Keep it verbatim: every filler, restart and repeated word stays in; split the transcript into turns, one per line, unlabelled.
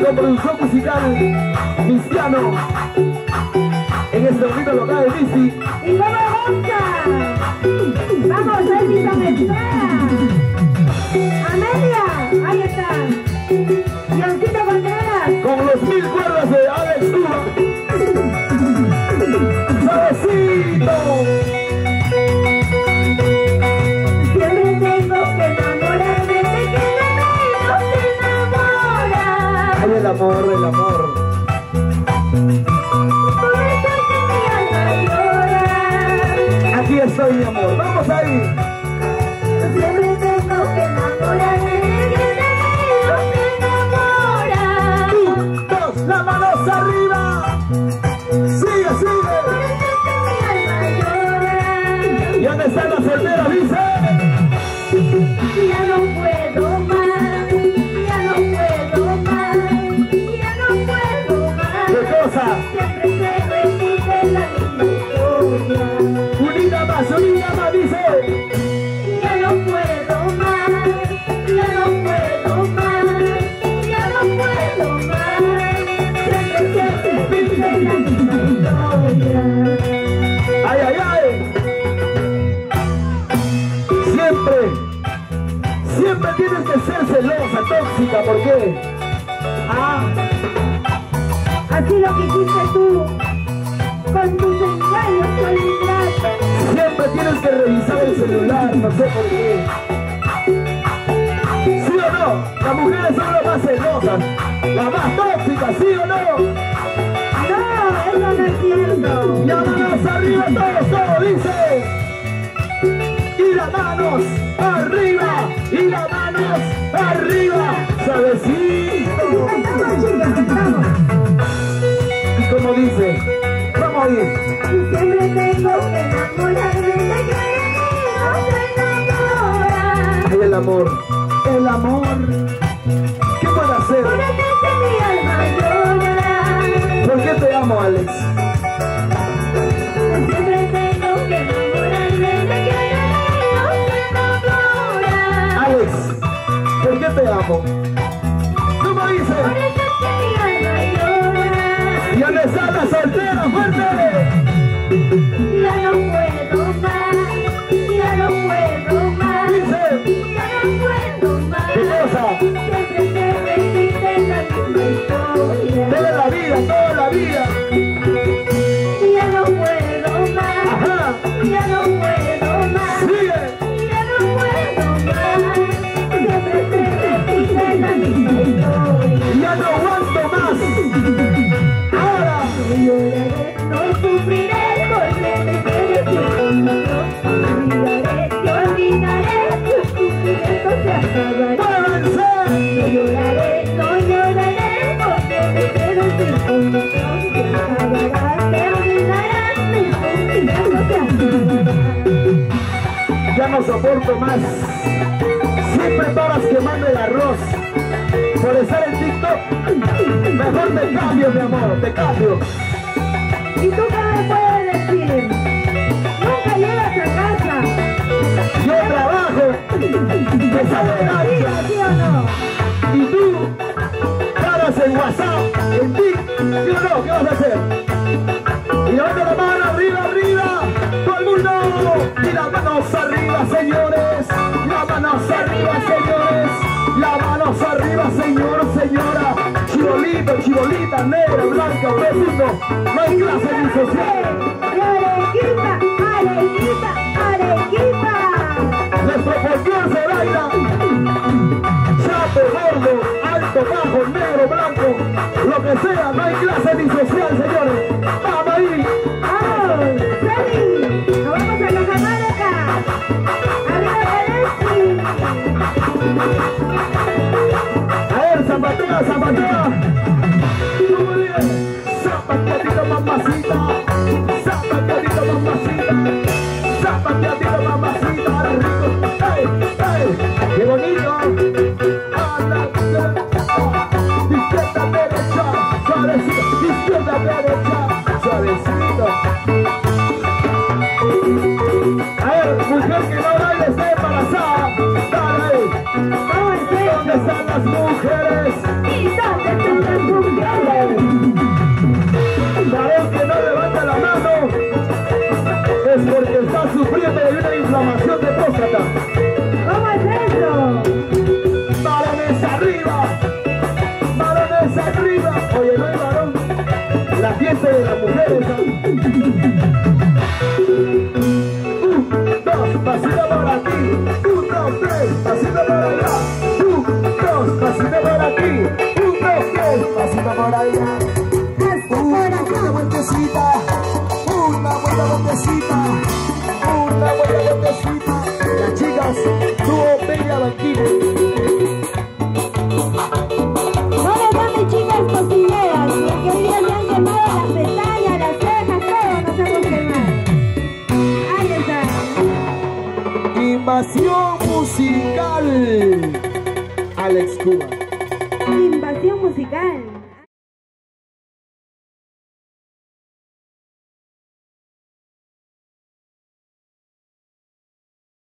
con producción musical cristiano. En este momento local de Bici.
¿Y cómo gusta? Vamos, Elvis, a mezclar. Amelia, ahí está. Leoncito Contreras.
Con los mil cuerdas de Alex Cuba. ¡Suavecito!
Siempre tengo que enamorarme de que de mí no se enamora.
Ay, el amor, el amor.
Por eso es que mi alma llora.
Aquí estoy, mi amor. Vamos ahí.
Siempre tengo que enamorarme de que de mí no se enamora.
Un, dos, las manos arriba. Sigue, sigue.
Por eso es que mi alma llora.
¿Y dónde están las solteras? Dice.
Ya no puedo más, ya no puedo más, ya no puedo más.
¿Qué cosa?
Siempre se repite la misma historia.
Unida más, unida más, dice.
Ya no puedo más, ya no puedo más, ya no puedo más. Siempre se repite la misma historia.
¡Ay, ay, ay! Siempre, siempre tienes que ser celosa, tóxica, ¿por qué? Ah,
Así lo quisiste tú, con tus engaños, con el ingrato.
siempre tienes que revisar el celular, no sé por qué. ¿Sí o no? Las mujeres son las más celosas, las más tóxicas, ¿sí o no?
No, eso no es cierto.
Y las manos arriba todos, todos, dice. Y las manos arriba, y las manos arriba, suavecito.
Cantamos, chicas, cantamos.
Y como dice, vamos a ir.
Y siempre tengo que enamorarme de que no se enamora.
Ay, el amor, el amor. ¿Qué puedo hacer?
Por eso es que mi alma llora.
¿Por qué te amo, Alex?
Siempre tengo que enamorarme de que no se enamora.
Alex, ¿por qué te amo? ¿Cómo
Por
dice?
eso es que mi alma llora.
¿Y dónde está la soltera, fuerte?
Ya no puedo más, ya no puedo más,
Dice,
ya no puedo más.
¿qué cosa?
Siempre se repite la misma historia.
Toda la vida, toda la vida.
Ya no puedo más,
Ajá,
ya no puedo más,
sigue.
ya no puedo más. Siempre se repite la misma historia.
Ya no aguanto más. Ahora,
No lloraré, no sufriré, porque me quedé sin otro. Olvidaré, te olvidaré, tu sufrimiento se acabará.
muévanse.
No lloraré, no lloraré, porque me quedo sin condición. Se acabará, te olvidarás, mi sufrimiento se acabará.
Ya no soporto más. Siempre todas quemando el arroz. Por estar en TikTok, mejor te cambio, mi amor, te cambio.
¿Y tú qué me puedes decir? Nunca llegas a casa.
Yo trabajo, te sale de la vida.
¿Sí o no?
Y tú, paras en WhatsApp, en Tik, ¿sí o no? ¿Qué vas a hacer? Y levanta la mano arriba, arriba, todo el mundo. Y las manos arriba, señores. Las manos arriba, señores. Las manos arriba, señor, señora. Chibolito, chibolita, negra, blanca, todo el mundo. No hay clase ni social.
Arequipa, Arequipa, Arequipa.
Nuestro folclore se baila. Chato, gordo, alto, bajo, negro, blanco, lo que sea, no hay clase ni social, señores. Vamos ahí.
¡Vamos! ¡Freddy! ¡Nos vamos a la Jamaica! ¡Arriba, Alexi!
A ver, zapatea, zapatea. Muy bien. Zapateadito, mamacita. Zapateadito, mamacita. Zapateadito, mamacita. Rico. ¡Ey, ey! ¡Qué bonito! A la izquierda, derecha. Suavecito. Izquierda, derecha. arriba. Oye, no hay varón. La fiesta de las mujeres. Un, dos, pasito por aquí. Un, dos, tres, pasito por allá. Un, dos, pasito por aquí. Un, dos, tres, pasito por allá. Una buena vueltecita. Una buena vueltecita. Una buena vueltecita. Las chicas, tuvo bella banquina.
¿Dónde están mis chicas cocineras? Porque hoy día se han quemado las pestañas, las cejas, todo nos hemos quemado. Ahí está.
Invasión musical. Alex Cuba.
Invasión musical.